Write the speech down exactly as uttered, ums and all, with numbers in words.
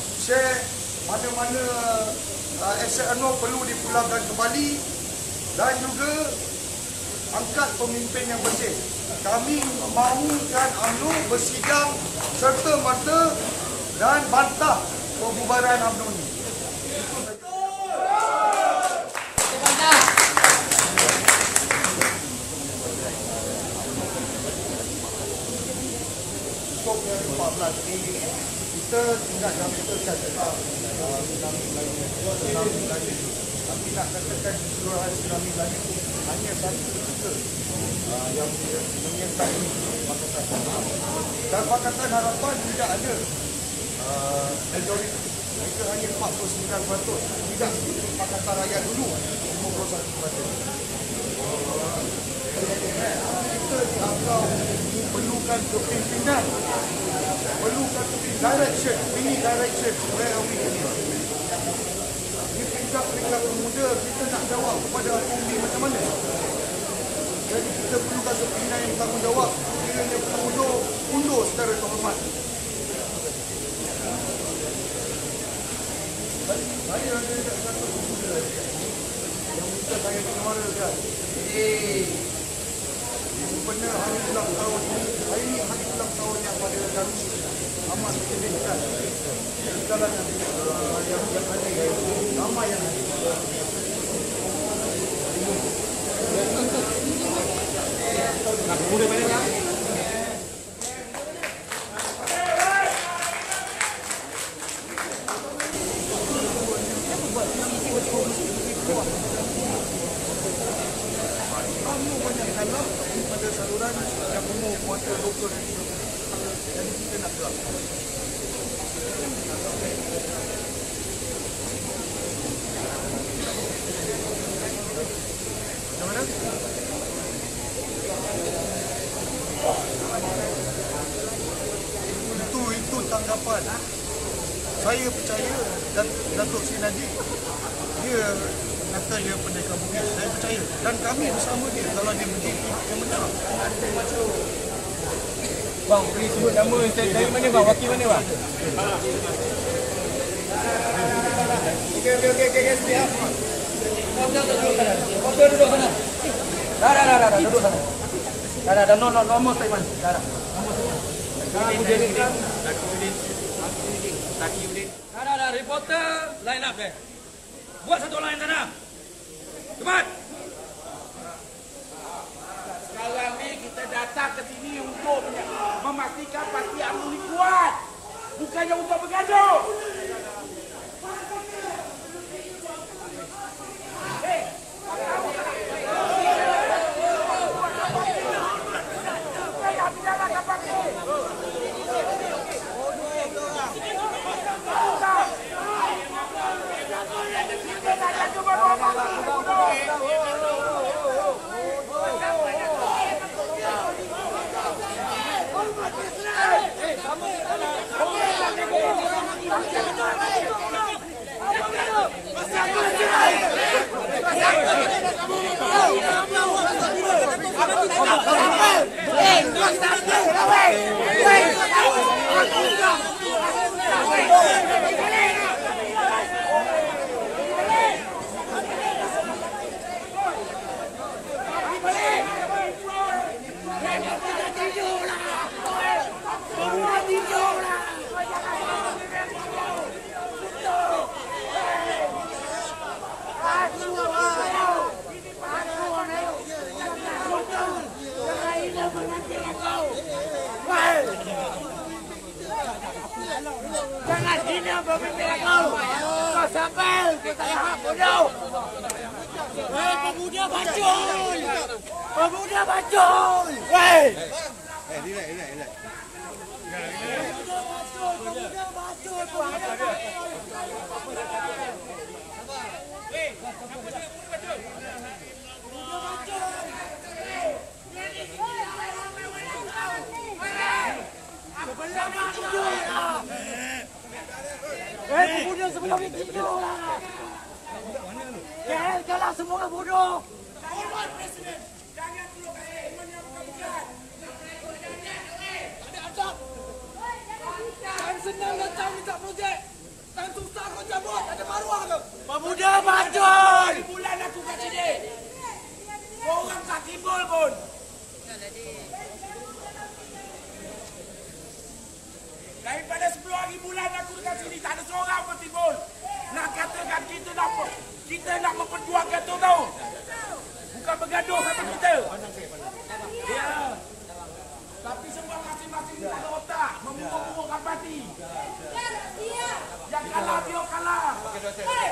share mana-mana uh, aset UMNO perlu dipulangkan kembali dan juga angkat pemimpin yang bersih. Kami mahukan UMNO bersidang serta-merta dan bantah pembubaran UMNO ini. Untuk yang empat belas ini kita tidak nyatakan tentang tsunami Melayu, tsunami Melayu. Tapi nak katakan keseluruhan tsunami Melayu hanya satu kita uh, yang menyertai Pakatan. Dan Pakatan Harapan tidak ada uh, majoriti. Mereka hanya empat puluh sembilan peratus. Tidak seperti Pakatan Rakyat dulu lima puluh satu peratus. Kita dianggap perlukan kepimpinan, perlukan kepimpinan, direction, ini direction, where are we heading? Ini peringkat-peringkat pemuda, kita nak jawab kepada hukum ini macam mana? Jadi kita perlukan kepimpinan yang bertanggungjawab, kiranya undur, undur secara terhormat. Saya ada satu pemuda yang minta saya keluarkan. Eh, benar hari ulang tahun ini, hari ini hari ulang tahun yang pada kami amat menyedihkan. Segala yang yang yang ada, ramai yang ada. Nak pemuda mana lah? Pada saluran yang penuh kuasa doktor dan jadi kita nak gerak. Macam mana? Itu itu tanggapan. Saya percaya Datuk Seri Najib dia kata dia pendekar bukit, saya percaya. Dan kami bersama dia kalau dia menjadi yang benar. Bang, boleh sebut nama dari mana bang? Wakil mana bang? Okey, okey, okey, okey, siap. Kau dah duduk sana. Kau dah duduk sana. Dah, dah, dah, dah, duduk sana. Dah, dah, dah, no, no, normal statement. Dah, dah. Normal statement. Sekarang aku jadi kan. Takiuddin. Takiuddin. Dah, dah, dah, reporter line up deh. Buat satu line sana. Cepat. Sekarang ni kita datang ke sini untuk memastikan parti UMNO ni kuat. Bukannya untuk bergaduh. Hei, jangan hina pemimpin aku. Kau sampai kita yang bodoh. Hei, pemuda bacol. Pemuda bacol. Hei. Eh, relax, relax, relax. Pemuda bacol, pemuda bacol. Pemuda bacol. Hei, apa dia pemuda bacol? Pemuda bacol. Sebelum ni tidur lah. Eh, pemuda sebelum ni tidur lah. K L kalah semua orang bodoh. Hormat Presiden. Jangan perlu statement yang bukan-bukan. Ada adab. Kan senang datang minta projek. gaduh sama kita. Ya. Tapi semua masing-masing kita ada otak, membunuh-bunuhkan parti. Yang kalah, dia kalah.